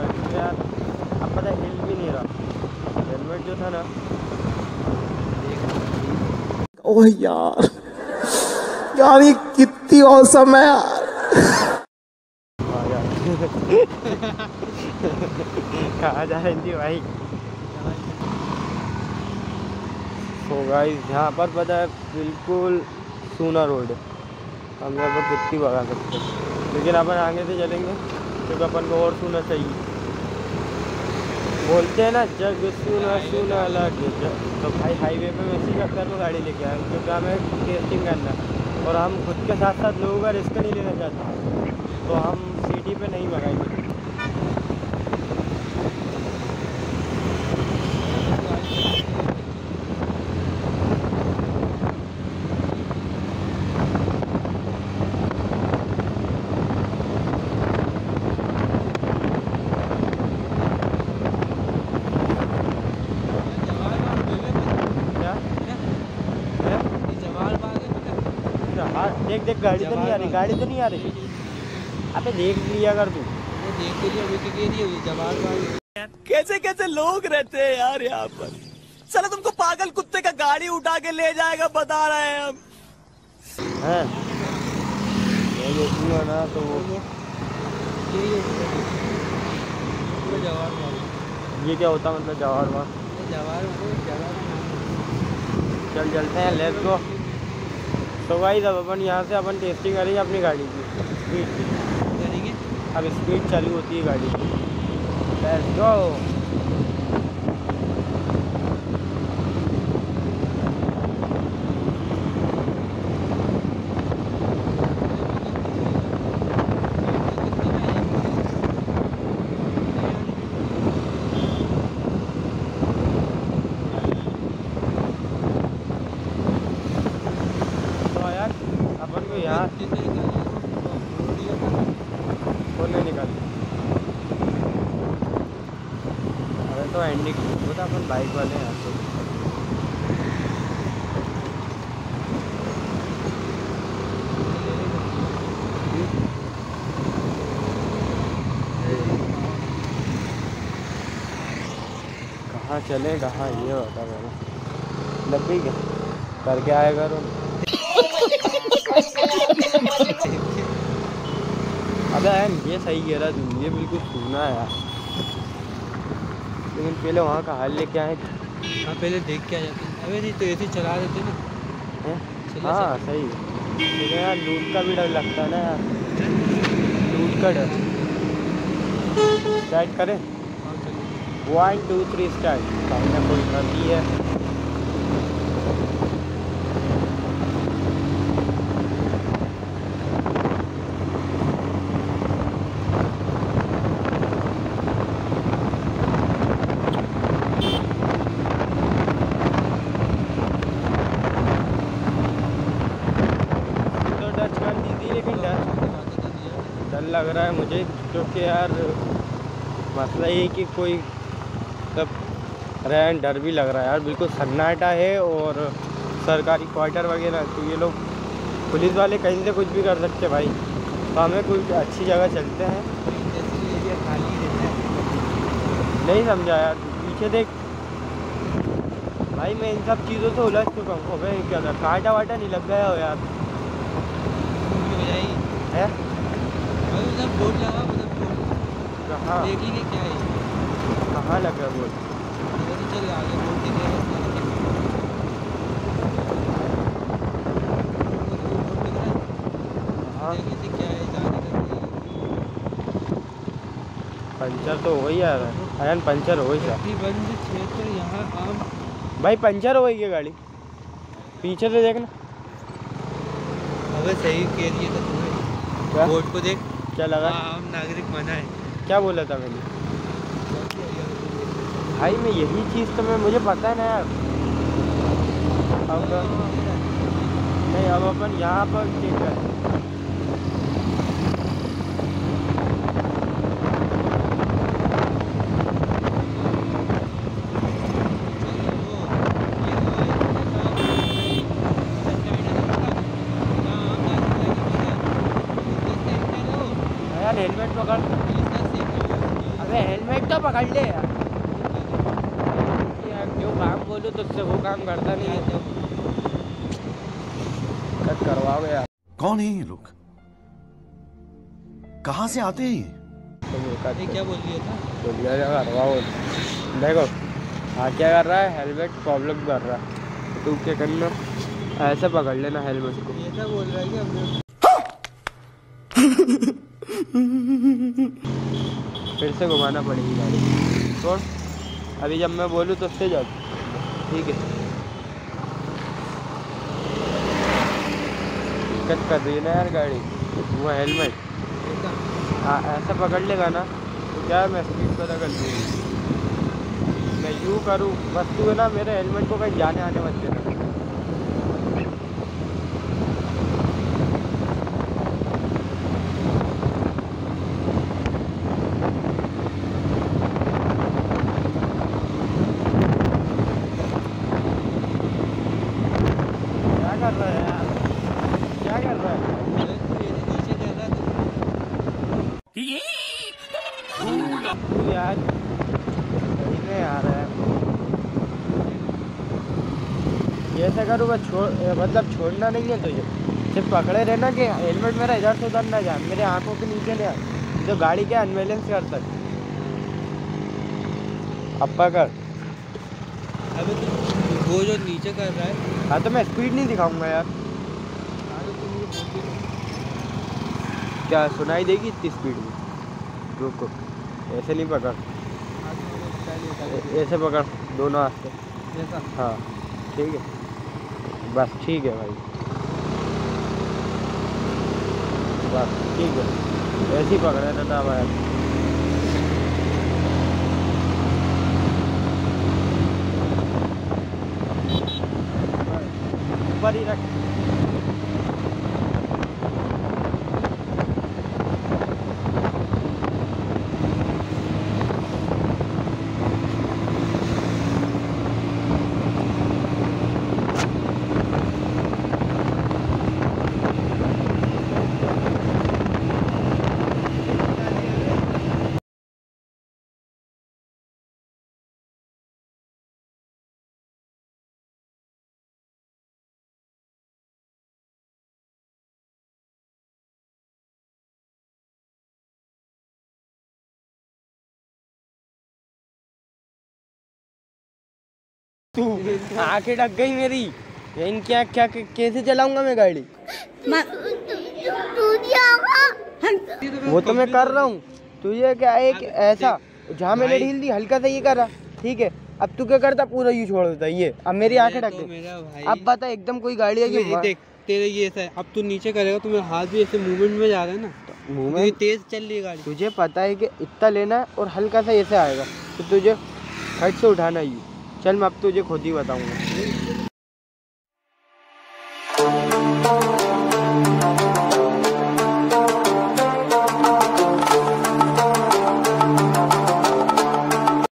तो यार अब पता हिल भी नहीं रहा हेलमेट जो था ना। ओह यार, यार ये कितनी औसम है यार। कहाँ जा रही थी भाई? तो गाइस यहाँ पर पता है बिल्कुल सूना रोड है, हम यहाँ पर कितनी भगा सकते हैं, लेकिन अपन आगे से चलेंगे क्योंकि अपन को और सूना चाहिए। बोलते हैं ना जग सूना सूना लगे जग, तो भाई हाईवे पे मैं इसी चक्कर में गाड़ी लेके आया क्योंकि हमें टेस्टिंग करना है और हम खुद के साथ साथ लोगों का रिस्क नहीं लेना चाहते, तो हम सिटी पे नहीं भगाएंगे। देख देख गाड़ी तो नहीं आ रही, गाड़ी तो नहीं आ रही। अबे देख लिया कर तू, वो देख के लिए जवाब कैसे कैसे लोग रहते हैं यार यहाँ पर। साला तुमको पागल कुत्ते का गाड़ी उठा के ले जाएगा बता रहे हैं हम। हैं मैं देखूंगा ना तो ये क्या होता मतलब जवाहर वहाँ चल चलते हैं, लेट्स गो। तो भाई अब अपन यहाँ से अपन टेस्टिंग करेंगे अपनी गाड़ी की स्पीड करेंगे। अब स्पीड चालू होती है गाड़ी की, लेट्स गो। यहाँ खोलने निकल, अरे तो एंडिंग वो तो अपन बाइक वाले हैं तो कहाँ चले कहाँ ये होता मैंने लग गई क्या करके आएगा रो। अबे यार ये सही कह रहा तू, ये बिल्कुल सुना है यार, लेकिन पहले वहाँ का हाल लेके आए थे। हाँ पहले देख के आ जाते हैं। अबे नहीं तो ऐसे चला देते ना। हाँ सही है, लेकिन यार लूट का भी डर लगता है ना यार, लूट का डर। स्टार्ट करें 1 2 3 स्टार्ट। सामने कोई नदी है, लग रहा है मुझे क्योंकि यार मसला ये कि कोई सब रैन डर भी लग रहा है यार, बिल्कुल सन्नाटा है और सरकारी क्वार्टर वगैरह, तो ये लोग पुलिस वाले कहीं से कुछ भी कर सकते भाई। तो हमें कोई अच्छी जगह चलते हैं। नहीं समझा यार, पीछे देख भाई, मैं इन सब चीज़ों से उलझ चुका हूँ। अबे क्या था, कांटा वाटा नहीं लग गया हो यार है? बोर्ड लगा कहाँ देखेंगे क्या है, कहाँ लग रहा बोर्ड? चल आगे बोर्ड दिखेगा। हाँ क्या है जाने का। पंचर तो हो ही जा रहा है अयन, पंचर हो ही जा बंद क्षेत्र यहाँ आम भाई, पंचर हो गई है गाड़ी, पीछे से देखना। अबे सही कह रही है क्या बोर्ड को देख, क्या लगा? आम नागरिक मना है। क्या बोला था मैंने भाई? मैं यही चीज़ तो मैं मुझे पता है ना यार। अब नहीं, अब अपन यहाँ पर चेक करें। यार हेलमेट पकड़, अरे अबे हेलमेट तो पकड़ ले यार। जो काम बोलो तो उससे वो काम करता नहीं है। कट करवाओगे यार। कौन है ये लोग, कहाँ से आते हैं ये? अरे क्या बोल दिया था? बोलिए करवाओ। देखो हाँ क्या कर रहा है, हेलमेट प्रॉब्लम कर रहा है। तू क्या करना, ऐसे पकड़ लेना हेलमेट को। ये क्या बोल रहा है कि हमने फिर से घुमाना पड़ेगी गाड़ी। छोड़, अभी जब मैं बोलूँ तो उससे जा। ठीक है, दिक्कत कर रही है ना यार गाड़ी। वो हेलमेट हाँ ऐसा पकड़ लेगा ना तो क्या मैं स्पीड पता कर दूँगी। मैं यूँ करूँ बस, तू है ना मेरे हेलमेट को कहीं जाने आने मत देना। क्या कर रहा है यार, क्या कर रहा है? नीचे जा रहा था। तू यार सही में यार है। ये ऐसा करूँ बस, मतलब छोड़ना नहीं है तुझे, सिर्फ पकड़े रहना कि हेलमेट मेरा इधर से उधर ना जाए, मेरे आंखों के नीचे नहीं आए तो गाड़ी के अनबैलेंस कर सकते। अब पकड़। अबे तो वो जो नीचे कर रहा है। हाँ तो मैं स्पीड नहीं दिखाऊंगा यार। क्या सुनाई देगी इतनी स्पीड में? रुको, ऐसे नहीं पकड़, ऐसे पकड़ दोनों हाथ से। जैसा हाँ ठीक है, बस ठीक है भाई, बस ठीक है, ऐसे ही पकड़े रहना भाई। ऊपर ही रख। तू आंखें ढक गई मेरी, इनकी आँख क्या कैसे चलाऊंगा मैं गाड़ी? वो तो मैं कर रहा हूँ, तुझे क्या एक ऐसा जहाँ मैंने ढील दी हल्का सा ये करा, ठीक है। अब तू क्या करता, पूरा यूँ छोड़ देता ये। अब मेरी आंखें ढक गई। अब बता एकदम कोई गाड़ी है कि देख तेरे ये ऐसा है, अब तू नीचे करेगा तो मेरा हाथ भी ऐसे मूवमेंट में जा रहा है ना, मूवमेंट तेज चल रही है गाड़ी। तुझे पता है कि इतना लेना है और हल्का सा ऐसे आएगा तो तुझे हट से उठाना ही। चल मैं अब तुझे खुद ही बताऊंगा।